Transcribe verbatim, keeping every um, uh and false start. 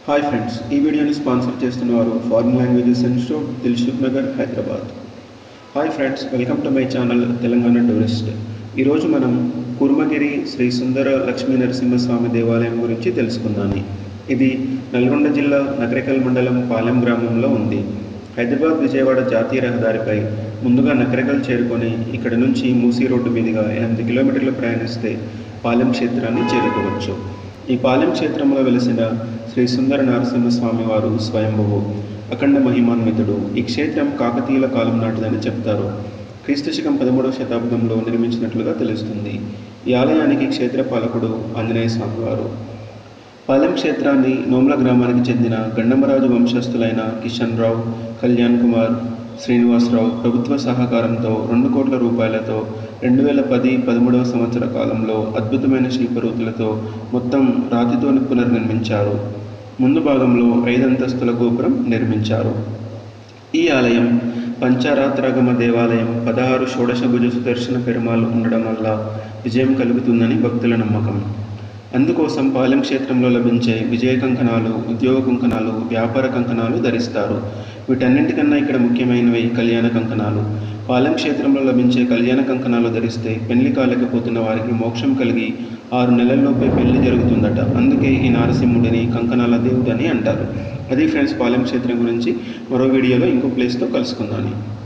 Hi friends, ఈ వీడియోని sponsor చేస్తున్నవారు foreign languages institute, Dilsukh Nagar, Hyderabad. Hi friends, welcome to my channel Telangana tourist. ఈరోజు మనం కుర్మగిరి శ్రీ సుందర లక్ష్మీ నరసింహస్వామి దేవాలయం గురించి తెలుసుకుందాం. ఇది నల్గొండ జిల్లా నకరికల్ మండలం పాలెం గ్రామంలో ఉంది. హైదరాబాద్ విజయవాడ జాతీయ రహదారిపై ముందుగా నకరికల్ చేరుకొని ఇక్కడ నుంచి మూసీ రోడ్డు మీదుగా ఎనిమిది కిలోమీటర్లు ప్రయాణిస్తే పాలెం క్షేత్రాన్ని చేరుకోవచ్చు. ఈ పాలెం క్షేత్రంలో వెలిసిన శ్రీ సుందర నరసింహస్వామి వారు స్వయంభువు, అఖండ మహిమాన్వితుడు. ఈ క్షేత్రం కాకతీయుల కాలం నాటిదని చెప్తారు. క్రీస్తు శకం పదమూడవ శతాబ్దంలో నిర్మించినట్లుగా తెలుస్తుంది. ఈ ఆలయానికి క్షేత్రపాలకుడు ఆంజనేయ స్వామి వారు. పాలెం క్షేత్రాన్ని నోమ్ల గ్రామానికి చెందిన గండమరాజు వంశస్థులైన కిషన్ రావు, కళ్యాణ్ కుమార్, శ్రీనివాసరావు ప్రభుత్వ సహకారంతో రెండు కోట్ల రూపాయలతో రెండు వేల పది పదమూడవ సంవత్సర కాలంలో అద్భుతమైన శిల్పరూపులతో మొత్తం రాతితోని పునర్నిర్మించారు. ముందు భాగంలో ఐదంతస్తుల గోపురం నిర్మించారు. ఈ ఆలయం పంచారాత్రాగమ దేవాలయం. పదహారు షోడశభుజ సుదర్శన పెరుమాళ్ళు ఉండడం వల్ల విజయం కలుగుతుందని భక్తుల నమ్మకం. అందుకోసం పాలెం క్షేత్రంలో లభించే విజయ కంకణాలు, ఉద్యోగ కంకణాలు, వ్యాపార కంకణాలు ధరిస్తారు. వీటన్నింటికన్నా ఇక్కడ ముఖ్యమైనవి కళ్యాణ కంకణాలు. పాలెం క్షేత్రంలో లభించే కళ్యాణ కంకణాలు ధరిస్తే పెళ్లి కాలేకపోతున్న వారికి మోక్షం కలిగి ఆరు నెలల్లోపే పెళ్లి జరుగుతుందట. అందుకే ఈ నారసింహుడిని కంకణాల దేవుడు అని అంటారు. అది ఫ్రెండ్స్ పాలెం క్షేత్రం గురించి. మరో వీడియోలో ఇంకో ప్లేస్తో కలుసుకుందాం.